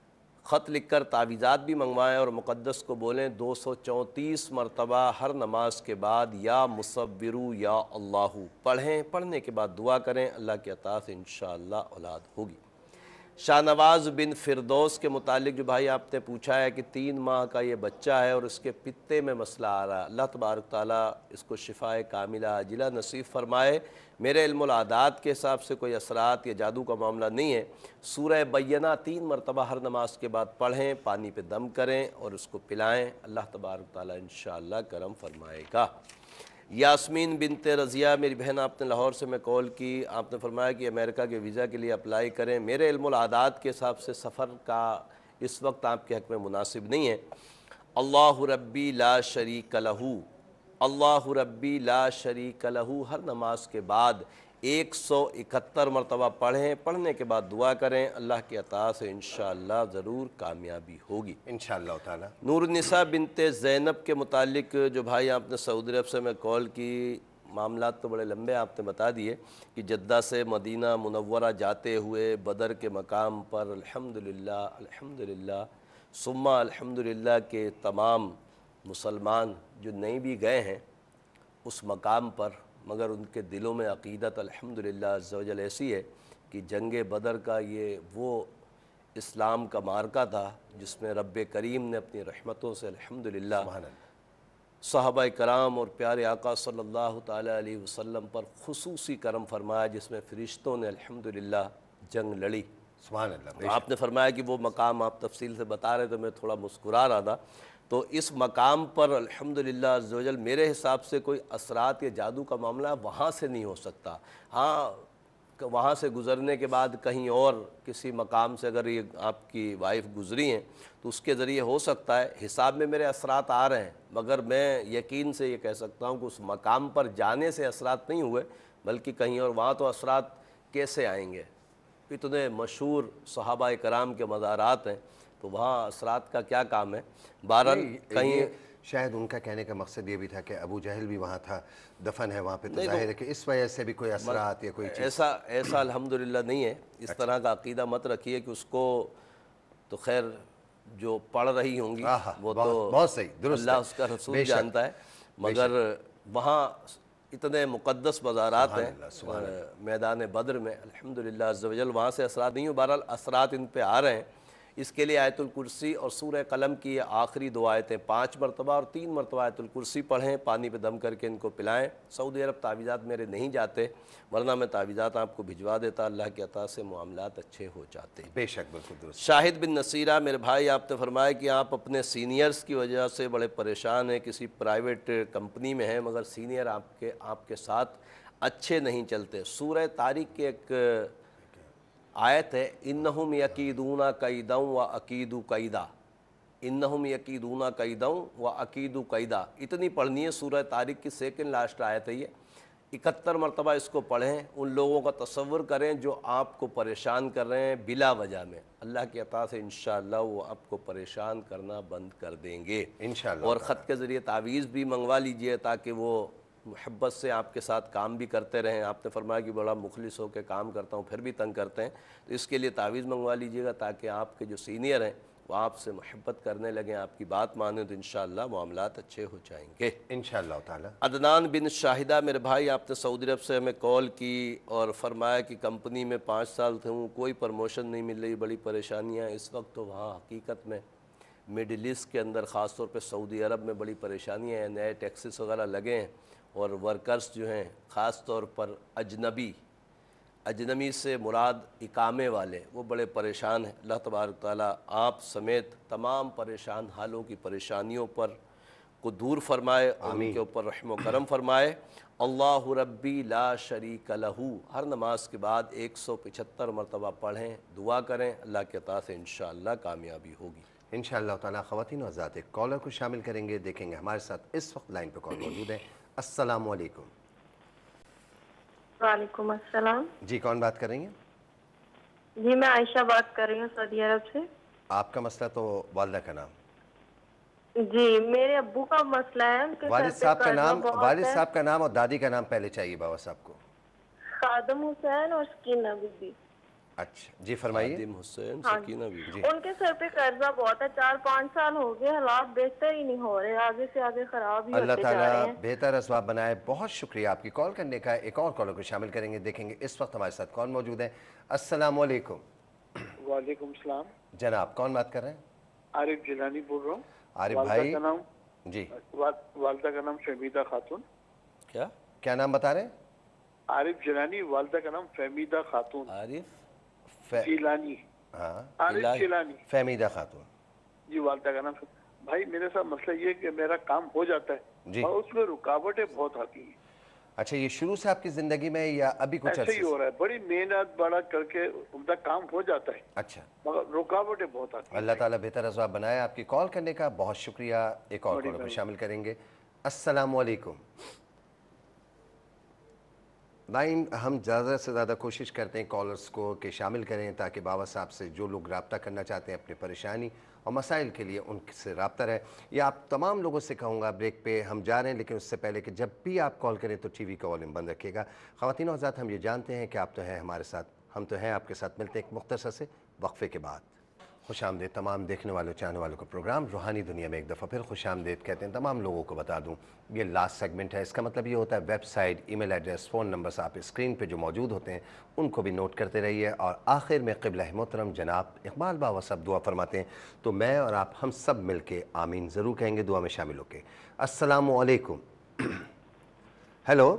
خط لکھ کر تعویذات بھی منگوائیں اور مقدس کو بولیں دو سو چونتیس مرتبہ ہر نماز کے بعد یا مصورو یا اللہ پڑھیں، پڑھنے کے بعد دعا کریں، اللہ کی عطا سے انشاءاللہ اولاد ہوگی۔ شاہ نواز بن فردوس کے متعلق جو بھائی آپ نے پوچھا ہے کہ تین ماہ کا یہ بچہ ہے اور اس کے پتے میں مسئلہ آ رہا ہے، اللہ تبارک تعالیٰ اس کو شفائے کاملہ عاجلہ نصیب فرمائے۔ میرے علم العادات کے حساب سے کوئی اثرات یا جادو کا معاملہ نہیں ہے، سورہ بینہ تین مرتبہ ہر نماز کے بعد پڑھیں، پانی پہ دم کریں اور اس کو پلائیں، اللہ تبارک تعالیٰ انشاءاللہ کرم فرمائے گا۔ यास्मीन बिनते रज़िया, मेरी बहन आपने लाहौर से मैं कॉल की, आपने फरमाया कि अमेरिका के वीज़ा के लिए अप्लाई करें। मेरे इल्मुल आदात के हिसाब से सफ़र का इस वक्त आपके हक़ में मुनासिब नहीं है। अल्लाहु रब्बी ला शरीक लहू, अल्लाहु रब्बी ला शरीक लहू हर नमाज के बाद एक सौ इकहत्तर मरतबा पढ़ें। पढ़ने के बाद दुआ करें, अल्लाह की अता से इंशाअल्लाह ज़रूर कामयाबी होगी इंशाअल्लाह ताला। नूरनिसा बिनते ज़ैनब के मुतालिक जो भाई आपने सऊदी अरब से मैं कॉल की, मामलात तो बड़े लंबे आपने बता दिए कि जद्दा से मदीना मुनव्वरा जाते हुए बदर के मकाम पर अल्हम्दुलिल्लाह अल्हम्दुलिल्लाह सुम्मा अल्हम्दुलिल्लाह के तमाम मुसलमान जो नहीं भी गए हैं उस मकाम पर, मगर उनके दिलों में अक़ीदत अल्हम्दुलिल्लाह अज़्ज़ व जल ऐसी है कि जंग बदर का ये वो इस्लाम का मार्का था जिसमें रब्बे करीम ने अपनी रहमतों से अल्हम्दुलिल्लाह सहाबा कराम और प्यारे आका सल्लल्लाहु ताला अलैहि वसल्लम पर खुसूसी करम फरमाया, जिसमें फ़रिश्तों ने अल्हम्दुलिल्लाह जंग लड़ी। सुभान अल्लाह। तो आपने फरमाया कि वो मकाम आप तफसील से बता रहे, तो मैं थोड़ा मुस्कुरा रहा था। तो इस मकाम पर अल्हम्दुलिल्लाह अज़्ज़ व जल मेरे हिसाब से कोई असरात या जादू का मामला वहाँ से नहीं हो सकता। हाँ, वहाँ से गुज़रने के बाद कहीं और किसी मकाम से अगर ये आपकी वाइफ गुज़री हैं तो उसके ज़रिए हो सकता है। हिसाब में मेरे असरात आ रहे हैं, मगर मैं यकीन से ये कह सकता हूँ कि उस मकाम पर जाने से असरात नहीं हुए, बल्कि कहीं और। वहाँ तो असरात कैसे आएंगे, इतने मशहूर सहाबा कराम के मज़ारात हैं, तो वहाँ असरात का क्या काम है। बहरहाल कहीं शायद उनका कहने का मकसद ये भी था कि अबू जहल भी वहाँ था, दफन है वहाँ पे, तो जाहिर है कि इस वजह से भी कोई असरात या कोई चीज़ ऐसा ऐसा अल्हम्दुलिल्लाह नहीं है। इस अच्छा। तरह का अकीदा मत रखिए कि उसको तो खैर जो पढ़ रही होंगी वो बहुत, तो बहुत सही, दुरुस्त अल्लाह है। उसका रसूल बेशक, जानता है, मगर वहाँ इतने मुक़द्दस मज़ारात हैं मैदान बद्र में अल्हम्दुलिल्लाह अज़्ज़ व जल, वहाँ से असरात नहीं हो। बहरहाल असरात इन पे आ रहे हैं। इसके लिए आयतुल कुर्सी और सूरह कलम की आखिरी दो आयतें पाँच मरतबा और तीन मरतबा आयतुल कुर्सी पढ़ें, पानी पे दम करके इनको पिलाएं। सऊदी अरब तावीज़ात मेरे नहीं जाते, वरना मैं तावीज़ात आपको भिजवा देता। अल्लाह की अता से मामलात अच्छे हो जाते। बेशक, बिल्कुल दुरुस्त। शाहिद बिन नसीरा, मेरे भाई आपने फरमाया कि आप अपने सीनियर्स की वजह से बड़े परेशान हैं, किसी प्राइवेट कंपनी में हैं, मगर सीनियर आपके आपके साथ अच्छे नहीं चलते। सूरह तारिक के एक आयत है, इन्नहुम यकीदूना कैदौ व अकीदु कैदा, इन्नहुम यकीदूना कैदौ व अकीदु कैदा। इतनी पढ़नी है। सूरह तारिक की सेकंड लास्ट आयत है ये। इकहत्तर मरतबा इसको पढ़ें। उन लोगों का तसव्वुर करें जो आपको परेशान कर रहे हैं बिला वजह में। अल्लाह की अता से इंशाअल्लाह वो आपको परेशान करना बंद कर देंगे इंशाअल्लाह। और ख़त के ज़रिए तावीज़ भी मंगवा लीजिए ताकि वो मुहब्बत से आपके साथ काम भी करते रहें। आपने फरमाया कि बड़ा मुखलिस होकर काम करता हूँ, फिर भी तंग करते हैं, तो इसके लिए तावीज़ मंगवा लीजिएगा ताकि आपके जो सीनियर हैं वो आपसे मोहब्बत करने लगें, आपकी बात माने, तो इंशाअल्लाह मामलात अच्छे हो जाएंगे इंशाअल्लाह ताला। अदनान बिन शाहिदा, मेरे भाई आपने सऊदी अरब से हमें कॉल की और फरमाया कि कंपनी में पाँच साल थे हूँ, कोई प्रमोशन नहीं मिल रही, बड़ी परेशानियाँ इस वक्त। तो वहाँ हकीकत में मिडिल ईस्ट के अंदर ख़ास तौर पे सऊदी अरब में बड़ी परेशानियाँ हैं। नए टैक्सेस वगैरह लगे हैं और वर्कर्स जो हैं ख़ास तौर पर अजनबी, अजनबी से मुराद इकामे वाले, वो बड़े परेशान हैं। अल्लाह तबारक ताला आप समेत तमाम परेशान हालों की परेशानियों पर को दूर फरमाए और उनके ऊपर रहम व करम फरमाए। अल्लाहु रब्बी ला शरीक लहू हर नमाज के बाद एक सौ पचहत्तर मरतबा पढ़ें, दुआ करें, अल्लाह के अता से इंशाअल्लाह कामयाबी होगी इंशाअल्लाह ताला। ख़वातीन और हज़रात, एक कॉलर को शामिल करेंगे, देखेंगे हमारे साथ इस वक्त लाइन पर कॉल मौजूद है। अस्सलामु अलैकुम। वालेकुम अस्सलाम। जी, कौन बात कर रही हैं? जी, मैं आयशा बात कर रही हूँ सऊदी अरब से। आपका मसला तो वालिदा का नाम? जी, मेरे अब्बू का मसला है। वालिद साहब का नाम, वालिद साहब का नाम और दादी का नाम पहले चाहिए बाबा साहब को। खादम हुसैन और सकीना बीबी। अच्छा जी, फरमाइए। खादिम हुसैन, हाँ, सकीना बीबी। उनके सर पे कर्जा बहुत है, चार पाँच साल हो गए, हालात बेहतर ही नहीं हो रहे, आगे से आगे खराब ही अल्लाह होते जा ताला रहे हैं। बेहतर असबाब बनाए। बहुत शुक्रिया आपकी कॉल करने का। एक और कॉलर को शामिल करेंगे, देखेंगे इस वक्त हमारे साथ कौन मौजूद है। अस्सलामु अलैकुम। वालेकुम सलाम। जनाब, कौन बात कर रहे हैं? आरिफ जिलानी बोल रहा हूँ। आरिफ भाई का नाम जी, वालिदा का नाम फहमीदा खातून। क्या क्या नाम बता रहे हैं? आरिफ जिलानी, वालिदा का नाम फहमीदा खातून। आरिफ जिलानी, हाँ, आरिफ जिलानी, फहमीदा खातून जी, वालिदा का नाम। भाई मेरे साथ मसला ये है कि मेरा काम हो जाता है और उसमें रुकावटें बहुत आती हैं। अच्छा, ये शुरू से आपकी जिंदगी में या अभी कुछ ऐसे ही हो रहा है? बड़ी मेहनत बड़ा करके उनका काम हो जाता है, अच्छा, मगर रुकावटें बहुत आती हैं। अल्लाह ताला बेहतर असबाब बनाए। आपकी कॉल करने का बहुत शुक्रिया। एक और कॉल को शामिल करेंगे। अस्सलाम वालेकुम। लाइन हम ज़्यादा से ज़्यादा कोशिश करते हैं कॉलर्स को कि शामिल करें ताकि बाबा साहब से जो लोग रब्ता करना चाहते हैं अपनी परेशानी और मसाइल के लिए उनसे रब्ता रहे। या आप तमाम लोगों से कहूँगा, ब्रेक पे हम जा रहे हैं लेकिन उससे पहले कि जब भी आप कॉल करें तो टीवी का वॉल्यूम बंद रखिएगा। ख़वातीन और हज़रात, हम ये जानते हैं कि आप तो हैं हमारे साथ, हम तो हैं आपके साथ। मिलते हैं एक मुख्तसर से वक्फे के बाद। खुश आमदेद तमाम देखने वालों चाहने वालों का प्रोग्राम रूहानी दुनिया में एक दफ़ा फिर खुश आमदेद कहते हैं। तमाम लोगों को बता दूं, ये लास्ट सेगमेंट है। इसका मतलब ये होता है website, email address, phone numbers आप स्क्रीन पे जो मौजूद होते हैं उनको भी नोट करते रहिए। और आखिर में क़िबला मोहतरम जनाब इकबाल बाबा सब दुआ फरमाते हैं, तो मैं और आप हम सब मिल के आमीन ज़रूर कहेंगे दुआ में शामिल होकर। अस्सलामु अलैकुम। हेलो,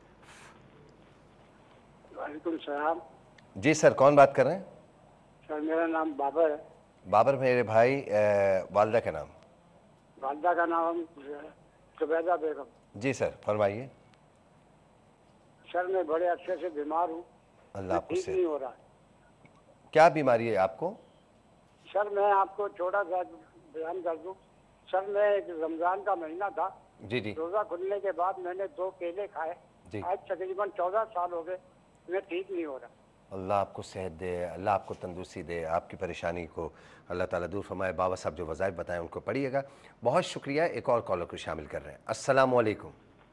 वालेकुम सलाम। जी सर, कौन बात कर रहे हैं? सर मेरा नाम बाबर है। बाबर मेरे भाई, वालदा का नाम? वालदा का नाम जुबैदा बेगम। जी सर, फरमाइए। सर मैं बड़े अच्छे से बीमार हूँ, अल्लाह आपको ठीक नहीं हो रहा। क्या बीमारी है आपको? सर मैं आपको छोटा सा बयान कर दूँ। सर मैं एक रमजान का महीना था, जी जी, रोजा खुलने के बाद मैंने दो केले खाए, आज तकरीबन चौदह साल हो गए, मैं ठीक नहीं हो रहा। अल्लाह आपको सेहत दे, अल्लाह आपको तंदुरुस्ती दे, आपकी परेशानी को अल्लाह ताला दूर फरमाए। बाबा साहब जो वज़ाइफ बताएं उनको पढ़िएगा। बहुत शुक्रिया। एक और कॉलर को शामिल कर रहे हैं। अस्सलाम वालेकुम।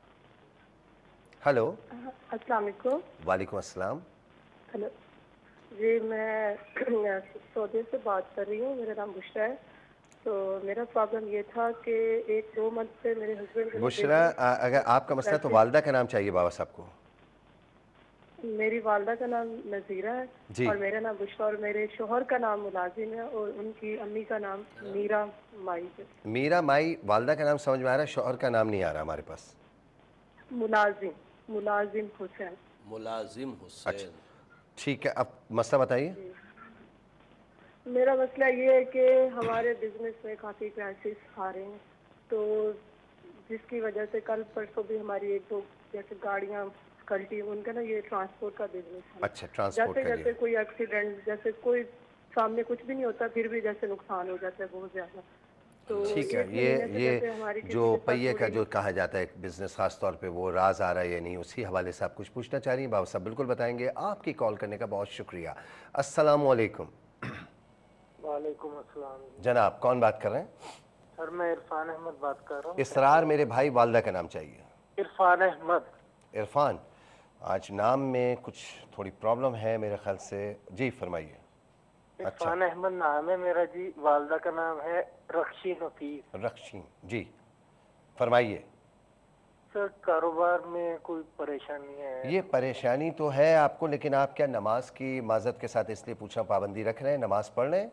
हेलो, अस्सलाम वालेकुम। वालेकुम अस्सलाम। हेलो जी, मैं सऊदी से बात कर रही हूँ, मेरा नाम बुशरा है। तो मेरा प्रॉब्लम ये था कि एक दो मंथ से मेरे हस्बैंड। बुशरा, अगर आपका मसला तो वालदा का नाम चाहिए बाबा साहब को। मेरी वालदा का नाम नज़ीरा है और मेरा नाम बुशरा, और मेरे शोहर का नाम मुलाजिम है और उनकी अम्मी का नाम मीरा माई है। मीरा माई, वालदा का नाम समझ में आ रहा है, शोहर का नाम नहीं आ रहा हमारे पास। मुलाजिम मुलाजिम हुसैन। मुलाजिम हुसैन। अच्छा ठीक है, अब मसला बताइए। मेरा मसला ये है कि हमारे बिजनेस में काफ़ी क्राइसिस आ रहे हैं, तो जिसकी वजह से कल परसों भी हमारी एक दो जैसे गाड़ियाँ कल्टी, उनका ना ये ट्रांसपोर्ट का बिजनेस है। अच्छा, ट्रांसपोर्ट जैसे जैसे कोई एक्सीडेंट, जैसे कोई सामने कुछ भी नहीं होता फिर भी जैसे नुकसान हो जाता है बहुत ज्यादा। तो ठीक है, ये ये जो पहिए का जो कहा जाता है बिजनेस खास तौर पे, वो राज आ रहा है या नहीं, उसी हवाले से आप कुछ पूछना चाह रही हैं? बाबा साहब बिल्कुल बताएंगे। आपकी कॉल करने का बहुत शुक्रिया। अस्सलाम वालेकुम। वालेकुम अस्सलाम। जनाब कौन बात कर रहे हैं? सर मैं इरफान अहमद बात कर रहा हूँ। इसरार मेरे भाई, वालदा का नाम चाहिए। इरफान अहमद। इरफान, आज नाम में कुछ थोड़ी प्रॉब्लम है मेरे ख्याल से। जी फरमाइए। इरफान अहमद नाम है मेरा जी, वालदा का नाम है रक्षी नफीस। रक्षी, जी फरमाइए। सर कारोबार में कोई परेशानी है? ये परेशानी तो है आपको, लेकिन आप क्या नमाज की माजत के साथ इसलिए पूछना पाबंदी रख रहे हैं? नमाज पढ़ रहे हैं?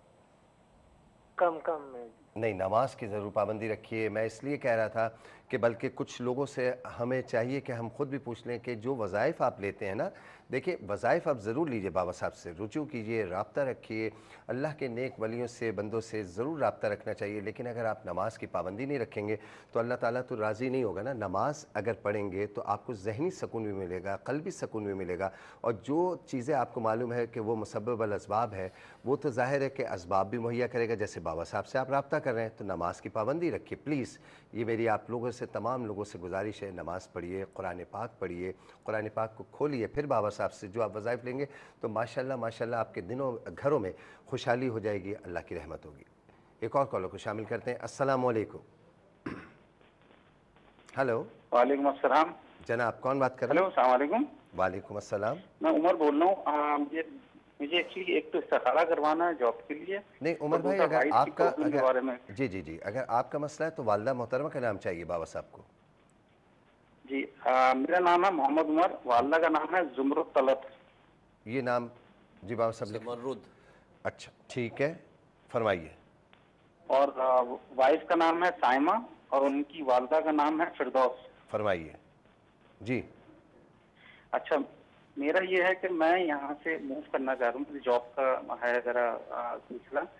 कम कम में। नहीं, नमाज की ज़रूर पाबंदी रखिए। मैं इसलिए कह रहा था कि बल्कि कुछ लोगों से हमें चाहिए कि हम खुद भी पूछ लें कि जो वज़ाइफ आप लेते हैं ना, देखिए वज़ाइफ आप ज़रूर लीजिए, बाबा साहब से रुजू कीजिए, रब्ता रखिए, अल्लाह के नेक वलियों से, बंदों से ज़रूर रब्ता रखना चाहिए। लेकिन अगर आप नमाज की पाबंदी नहीं रखेंगे तो अल्लाह ताला तो राज़ी नहीं होगा ना। नमाज अगर पढ़ेंगे तो आपको ज़हनी सुकून भी मिलेगा, क़ल्बी सुकून भी मिलेगा, और जो चीज़ें आपको मालूम है कि वो मुसब्बिब अल असबाब है, वो तो ज़ाहिर है कि असबाब भी मुहैया करेगा। जैसे बाबा साहब से आप रब्ता कर रहे हैं तो नमाज की पाबंदी रखिए प्लीज़। ये मेरी आप लोगों से, तमाम लोगों से गुजारिश है। नमाज़ पढ़िए, कुरान पाक पढ़िए, कुरान पाक को खोलिए, फिर बाबा साहब से जो आप वज़ाइफ लेंगे तो माशाल्लाह माशाल्लाह आपके दिनों घरों में खुशहाली हो जाएगी, अल्लाह की रहमत होगी। एक और कॉलर को शामिल करते हैं। अस्सलाम वालेकुम। हेलो। वालेकुम अस्सलाम। जनाब कौन बात कर रहे हैं? हेलो, अस्सलाम वालेकुम। वालेकुम अस्सलाम। मैं उमर बोल रहा हूँ। मुझे मुझे एक्चुअली एक तो इस्तिखारा करवाना है जॉब के लिए। नहीं उमर भाई, अगर आपका अगर जी जी जी अगर आपका मसला है तो वालदा मोहतरमा का नाम चाहिए बाबा साहब को। जी आ, मेरा नाम है मोहम्मद उमर, वालदा का नाम है जुमरुद तलत। ये नाम जी बाबा साहब जुमरुद। अच्छा ठीक है, फरमाइए। और वाइफ का नाम है साइमा और उनकी वालदा का नाम है फिरदौस। फरमाइए जी। अच्छा, मेरा ये है कि मैं यहाँ से मूव करना चाह रहा हूँ, जॉब का है ज़रा सिलसिला।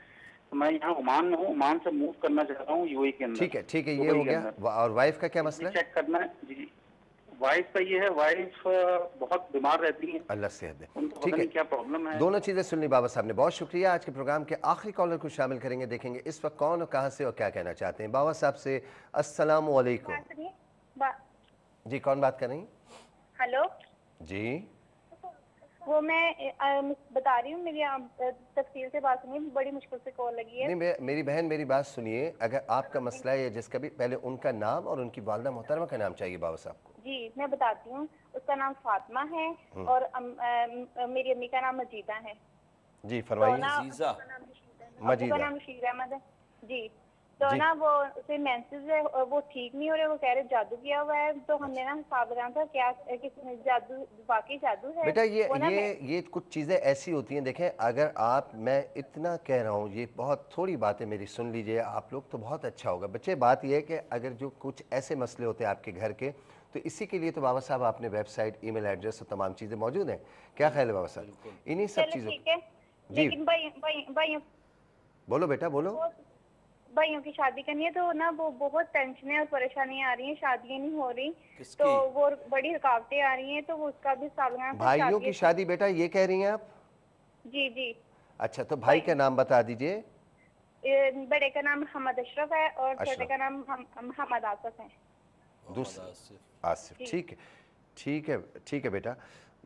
तो मैं यहाँ ओमान में हूँ, ओमान से मूव करना चाह रहा हूँ यूएई के अंदर। ठीक है ठीक है, ये हो गया। और वाइफ का क्या मसला है? चेक करना है जी। वाइफ का ये है, वाइफ बहुत बीमार रहती है, अल्लाह सेहत दे। उनको ठीक पता है, नहीं क्या प्रॉब्लम है। दोनों चीज़ें सुन ली बाबा साहब ने, बहुत शुक्रिया। आज के प्रोग्राम के आखिरी कॉलर को शामिल करेंगे, देखेंगे इस वक्त कौन और कहाँ से और क्या कहना चाहते हैं। बाबा साहब से अस्सलाम वालेकुम। जी, कौन बात कर रही हैं? हेलो जी, वो मैं आ, बता रही हूँ, मेरी तफसील से बात सुनिए, बड़ी मुश्किल से कॉल लगी है। नहीं मेरी बहन, मेरी बात सुनिए। अगर आपका मसला है जिसका भी, पहले उनका नाम और उनकी वालदा मोहतरमा का नाम चाहिए बाबा साहब को। जी मैं बताती हूँ, उसका नाम फातिमा है और अम, आ, मेरी अम्मी का नाम मजीदा है। जी फरमाइए। मजीदा मजीदा का नाम रशीद अहमद है जी। तो ना वो उसे मेंसेस है और वो ठीक नहीं हो रहे, वो कह रहे जादू किया हुआ है। तो हमने ना हिसाब लगाना था क्या कि जादू वाकई जादू है बेटा। ये ये मैं... ये कुछ चीज़ें ऐसी होती हैं, देखें अगर आप, मैं इतना कह रहा हूँ, ये बहुत थोड़ी बातें मेरी सुन लीजिए आप लोग तो बहुत अच्छा होगा। बच्चे बात ये है कि अगर जो कुछ ऐसे मसले होते हैं आपके घर के, तो इसी के लिए तो बाबा साहब आपने वेबसाइट, ईमेल एड्रेस और तमाम चीज़ें मौजूद हैं। क्या ख्याल है बाबा साहब इन्हीं सब चीज़ों? ठीक है, लेकिन भाई भाई भाई बोलो बेटा बोलो। भाइयों की शादी करनी है तो ना वो बहुत टेंशन और परेशानियां आ रही हैं, शादियां नहीं हो रही तो वो बड़ी रुकावटें आ रही हैं, तो वो उसका भी हिसाब लगाना। भाइयों की शादी बेटा ये कह रही हैं आप? जी जी। अच्छा, तो भाई का नाम बता दीजिए। बड़े का नाम मोहम्मद अशरफ है और छोटे का नाम मोहम्मद आसिफ है। दूसरा आसिफ। ठीक है ठीक है ठीक है बेटा।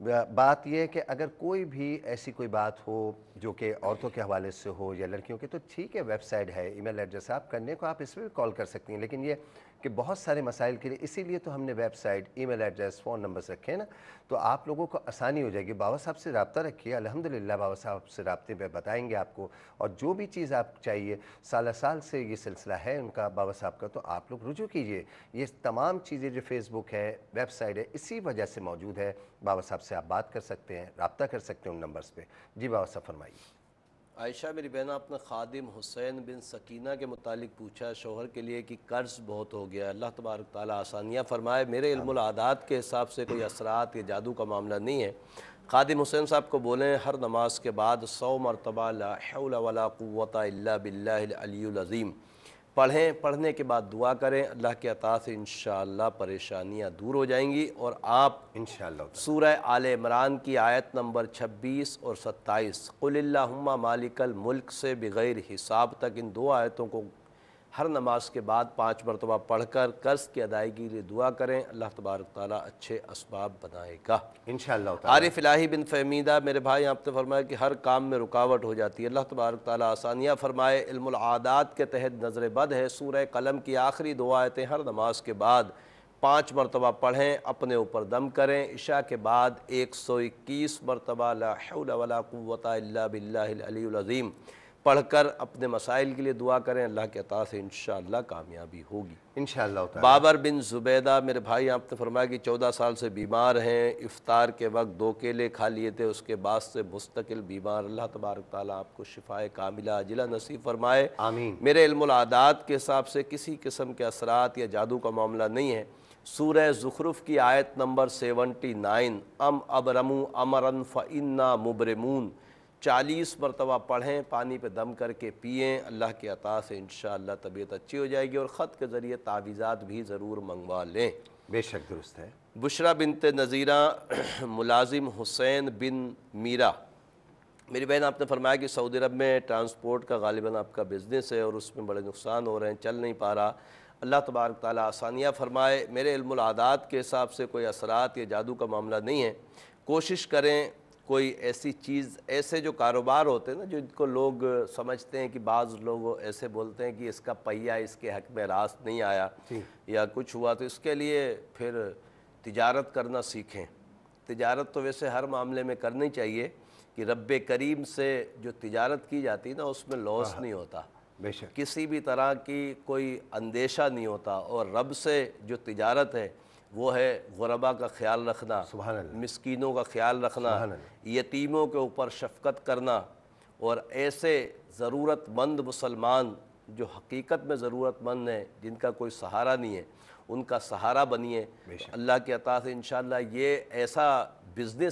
बात यह है कि अगर कोई भी ऐसी कोई बात हो जो कि औरतों के हवाले से हो या लड़कियों के, तो ठीक है, वेबसाइट है, ईमेल एड्रेस आप करने को आप इस पर भी कॉल कर सकती हैं। लेकिन ये कि बहुत सारे मसाइल के लिए, इसीलिए तो हमने website, email address, phone numbers रखे हैं ना, तो आप लोगों को आसानी हो जाएगी। बाबा साहब से रब्ता रखिए, अल्हम्दुलिल्लाह बाबा साहब से रब्ते पे बताएंगे आपको। और जो भी चीज़ आप चाहिए, साल साल से ये सिलसिला है उनका बाबा साहब का, तो आप लोग रुजू कीजिए। ये तमाम चीज़ें जो फेसबुक है, वेबसाइट है, इसी वजह से मौजूद है। बाबा साहब से आप बात कर सकते हैं, रब्ता कर सकते हैं उन नंबर्स पर। जी बाबा साहब फरमाइए। आयशा मेरी बहन, आपने खादिम हुसैन बिन सकीना के मुतालिक पूछा शोहर के लिए कि कर्ज़ बहुत हो गया, अल्लाह तबारक ताला आसानियाँ फरमाए। मेरे इल्मुल आदात के हिसाब से कोई असरात या जादू का मामला नहीं है। खादिम हुसैन साहब को बोलें हर नमाज के बाद सौ मरतबा ला हौला वला कुव्वता इल्ला बिल्लाहिल अलियुल अज़ीम पढ़ें। पढ़ने के बाद दुआ करें, अल्लाह के अता से इंशाअल्लाह परेशानियाँ दूर हो जाएंगी और आप इंशाअल्लाह सूरह आले इमरान की आयत नंबर छब्बीस और सत्ताईस कुलिल्लाहुम्मा मालिकल मुल्क से बग़ैर हिसाब तक, इन दो आयतों को हर नमाज के बाद पाँच मरतबा पढ़कर कर्ज़ की अदायगी के लिए दुआ करें। अल्लाह तबारक ताला अच्छे असबाब बनाएगा इंशाअल्लाह। आरिफ इलाही बिन फहमीदा मेरे भाई, आपने फरमाया कि हर काम में रुकावट हो जाती है, अल्लाह तबारक ताला आसानियाँ फरमाए। इल्मुल आदात के तहत नज़र बद है, सूरह कलम की आखिरी दो आयतें हर नमाज के बाद पाँच मरतबा पढ़ें, अपने ऊपर दम करें। इशा के बाद एक सौ इक्कीस मरतबा ला हौला वला कुव्वता इल्ला बिल्लाहिल अलियुल अज़ीम पढ़कर अपने मसाइल के लिए दुआ करें। अल्लाह के अता से इंशाअल्लाह कामयाबी होगी इंशाअल्लाह। बाबर बिन ज़ुबैदा मेरे भाई, आपने फरमाया कि चौदह साल से बीमार हैं, इफ्तार के वक्त दो केले खा लिए थे, उसके बाद से मुस्तकिल बीमार। अल्लाह तबारक ताला आपको शिफाए कामिला अजिला नसीब फरमाए, आमीन। मेरे इल्मुल आदात के हिसाब से किसी किस्म के असरात या जादू का मामला नहीं है। सूरह ज़ुखरुफ की आयत नंबर सेवेंटी नाइन अम अबरमू अमरन फ़इन्ना मुबरमून चालीस मरतबा पढ़ें, पानी पे दम करके पिएँ। अल्लाह की अता से इंशाअल्लाह तबीयत अच्छी हो जाएगी और ख़त के ज़रिए तावीज़ात भी ज़रूर मंगवा लें। बेशक दुरुस्त है। बुशरा बिनते नज़ीरा मुलाजिम हुसैन बिन मीरा मेरी बहन, आपने फरमाया कि सऊदी अरब में ट्रांसपोर्ट का गालिबन आपका बिज़नेस है और उसमें बड़े नुकसान हो रहे हैं, चल नहीं पा रहा। अल्लाह तबारक ताला आसानियाँ फरमाए। मेरे इल्मुल आदात के हिसाब से कोई असरात या जादू का मामला नहीं है। कोशिश करें कोई ऐसी चीज़, ऐसे जो कारोबार होते हैं ना, जो इनको लोग समझते हैं कि बाज़ लोग ऐसे बोलते हैं कि इसका पहिया इसके हक़ में रास्त नहीं आया या कुछ हुआ, तो इसके लिए फिर तिजारत करना सीखें। तिजारत तो वैसे हर मामले में करनी चाहिए कि रब्बे करीम से जो तिजारत की जाती है ना, उसमें लॉस नहीं होता, बेशक किसी भी तरह की कोई अंदेशा नहीं होता। और रब से जो तिजारत है वो है गुरबा का ख्याल रखना, मिस्कीनों का ख्याल रखना, यतीमों के ऊपर शफ़क़त करना और ऐसे ज़रूरतमंद मुसलमान जो हकीकत में ज़रूरतमंद हैं, जिनका कोई सहारा नहीं है, उनका सहारा बनिए। अल्लाह के अता से इंशाअल्लाह ये ऐसा बिज़नेस है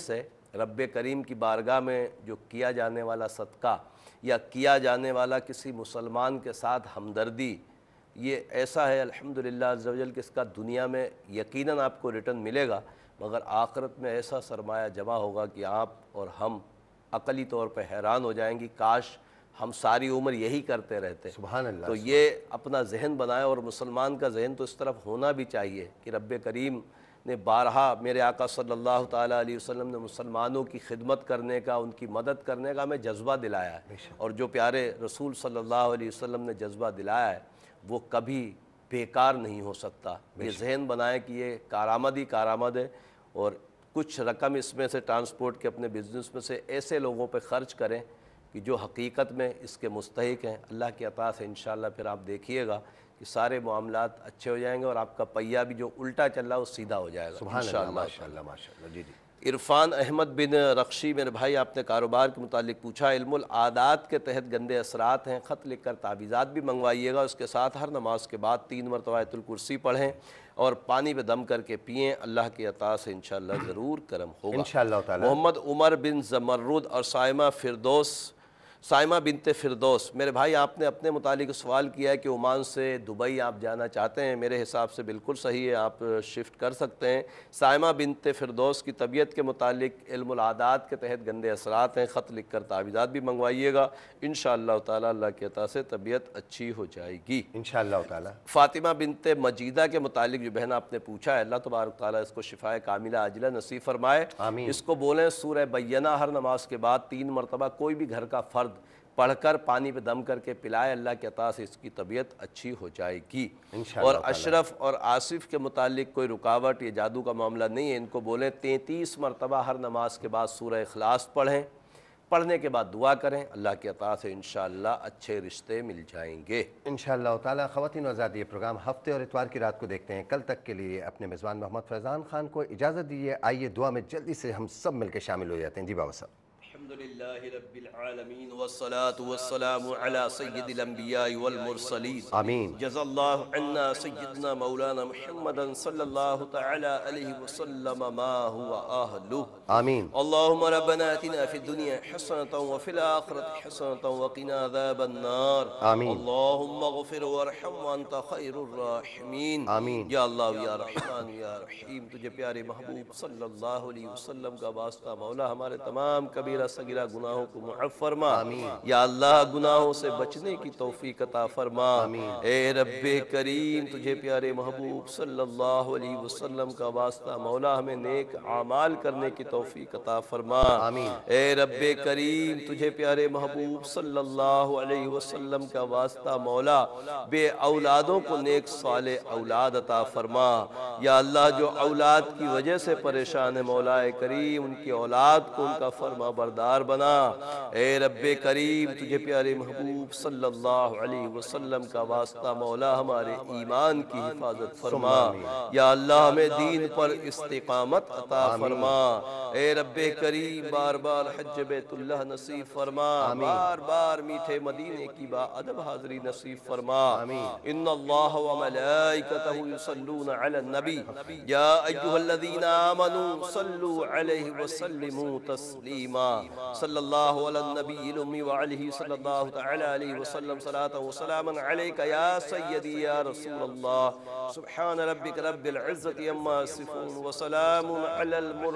رب کریم کی بارگاہ میں جو کیا جانے والا صدقہ یا کیا جانے والا کسی مسلمان کے ساتھ ہمدردی، یہ ایسا ہے الحمدللہ عز و جل کہ اس کا دنیا میں یقیناً آپ کو ریٹرن ملے گا، مگر آخرت میں ایسا سرمایہ جمع ہوگا کہ آپ اور ہم عقلی طور پہ حیران ہو جائیں گی، کاش ہم ساری عمر یہی کرتے رہتے۔ سبحان اللہ۔ تو یہ اپنا ذہن بنائے، اور مسلمان کا ذہن تو اس طرف ہونا بھی چاہیے کہ رب کریم نے بارہا میرے آقا صلی اللہ تعالیٰ علیہ وسلم نے مسلمانوں کی خدمت کرنے کا، ان کی مدد کرنے کا ہمیں جذبہ دلایا ہے، اور جو پیارے رسول صلی اللہ علیہ وسلم نے جذبہ دلایا ہے وہ کبھی بیکار نہیں ہو سکتا۔ یہ ذہن بنائے کہ یہ کارآمد ہی کارآمد ہے، اور کچھ رقم اس میں سے ٹرانسپورٹ کے اپنے بزنس میں سے ایسے لوگوں پہ خرچ کریں کہ جو حقیقت میں اس کے مستحق ہیں۔ اللہ کی عطا سے انشاءاللہ پھر آپ دیکھیے گا کہ سارے معاملات اچھے ہو جائیں گے، اور آپ کا پہیہ بھی جو الٹا چل رہا ہے وہ سیدھا ہو جائے گا انشاءاللہ۔ ماشاءاللہ ماشاءاللہ۔ جی جی۔ عرفان احمد بن رخشی میرے بھائی، آپ نے کاروبار کے متعلق پوچھا، علم العادات کے تحت گندے اثرات ہیں، خط لکھ کر تعویذات بھی منگوائیے گا، اس کے ساتھ ہر نماز کے بعد تین مرتبہ آیت الکرسی پڑھیں اور پانی پہ دم کر کے پئیں، اللہ کی عطا سے انشاءاللہ ضرور کرم ہوگا انشاءاللہ تعالی۔ محمد عمر بن زمرد اور سائمہ فردوس سائمہ بنت فردوس، میرے بھائی آپ نے اپنے متعلق سوال کیا ہے کہ عمان سے دبئی آپ جانا چاہتے ہیں، میرے حساب سے بالکل صحیح ہے، آپ شفٹ کر سکتے ہیں۔ سائمہ بنت فردوس کی طبیعت کے متعلق علم العادات کے تحت گندے اثرات ہیں، خط لکھ کر تعویذات بھی منگوائیے گا، انشاءاللہ تعالیٰ اللہ کی عطا سے طبیعت اچھی ہو جائے گی انشاءاللہ تعالیٰ۔ فاطمہ بنت مجیدہ کے متعلق جو بہن آپ نے پوچھا ہے، اللہ تبارک تعالیٰ اس کو شفائے کاملہ عاجلہ نصیب فرمائے، آمین۔ اس کو بولیں سورہ بینہ ہر نماز کے بعد تین مرتبہ کوئی بھی گھر کا فرد پڑھ کر پانی پہ دم کر کے پلائے، اللہ کی عطا سے اس کی طبیعت اچھی ہو جائے گی۔ اور اشرف اور آصف کے متعلق کوئی رکاوٹ یا جادو کا معاملہ نہیں ہے، ان کو بولیں تینتیس مرتبہ ہر نماز کے بعد سورہ اخلاص پڑھیں، پڑھنے کے بعد دعا کریں، اللہ کی عطا سے انشاءاللہ اچھے رشتے مل جائیں گے انشاءاللہ تعالی۔ خواتین و آزاد یہ پروگرام ہفتے اور اتوار کی رات کو دیکھتے ہیں، کل تک کے لیے اپنے میزبان محمد فیضان خان کو اجازت دیجیے، آئیے دعا میں جلدی سے ہم سب مل کے شامل ہو جاتے ہیں۔ جی باوا صاحب۔ الحمدللہ رب العالمین والصلاة والسلام على سید الانبیاء والمرسلین، آمین۔ جزا اللہ عنا سیدنا مولانا محمد صلی اللہ تعالی علیہ وسلم ما هو اہلہ، آمین۔ اللہم ربنا اتنا فی الدنیا حسنة وفی الآخرة حسنة وقنا عذاب النار، آمین۔ اللہم اغفر وارحم وانت خیر الراحمین، آمین۔ یا اللہ یا رحمان یا رحیم، تجھے پیارے محبوب صلی اللہ علیہ وسلم کا واسطہ مولا ہمارے تمام کبیرہ صغیرہ گناہوں کو معاف فرما، یا اللہ گناہوں سے بچنے کی توفیق عطا فرما، اے رب کریم تجھے پیارے محبوب صلی اللہ علیہ وسلم کا واسطہ مولا ہمیں نیک اعمال کرنے کی توفیق عطا فرما، اے رب کریم تجھے پیارے محبوب صلی اللہ علیہ وسلم کا واسطہ مولا بے اولادوں کو نیک صالح اولاد عطا فرما، یا اللہ جو اولاد کی وجہ سے پریشان ہے مولا کریم ان کی اولاد کو ان کا فرما بردار بنا، اے رب کریم تجھے پیارے محبوب صلی اللہ علیہ وسلم کا واسطہ مولا ہمارے ایمان کی حفاظت فرما، یا اللہ ہمیں دین پر استقامت عطا فرما، اے رب کریم بار بار حج بیت اللہ نصیب فرما، بار بار میٹھے مدینے کی با ادب حاضری نصیب فرما، ان اللہ و ملائکتہ یصلون علی النبی یا ایہا الذین آمنوا صلوا علیہ وسلموا تسلیما، صلی اللہ علی النبی الامی وعلیہ صلی اللہ تعالی علیہ وسلم صلاة و سلاما علیکہ یا سیدی یا رسول اللہ، سبحان ربک رب العزت اما صفون وسلام علی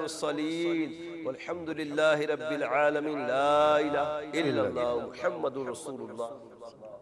المرسلین والحمدللہ رب العالمین، لا الہ الا اللہ محمد رسول اللہ۔